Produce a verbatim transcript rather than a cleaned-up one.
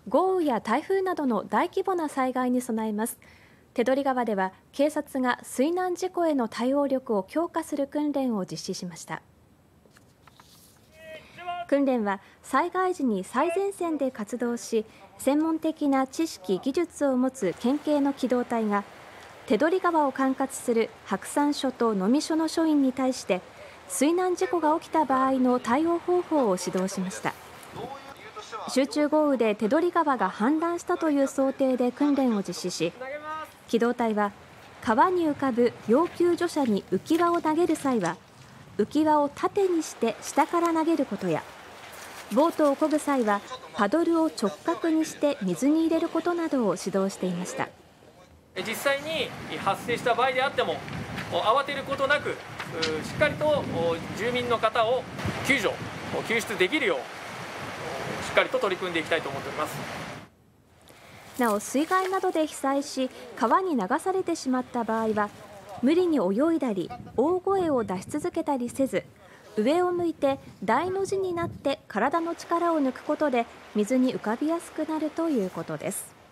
豪雨や台風などの大規模な災害に備えます。手取川では警察が水難事故への対応力を強化する訓練を実施しました。訓練は災害時に最前線で活動し、専門的な知識・技術を持つ県警の機動隊が手取川を管轄する白山署と能美署の署員に対して水難事故が起きた場合の対応方法を指導しました。集中豪雨で手取川が氾濫したという想定で訓練を実施し、機動隊は川に浮かぶ要救助者に浮き輪を投げる際は浮き輪を縦にして下から投げることや、ボートを漕ぐ際はパドルを直角にして水に入れることなどを指導していました。 実際に発生した場合であっても慌てることなく、しっかりと住民の方を救助救出できるようしっかりと取り組んでいきたいと思っております。 なお、水害などで被災し川に流されてしまった場合は無理に泳いだり大声を出し続けたりせず、上を向いて大の字になって体の力を抜くことで水に浮かびやすくなるということです。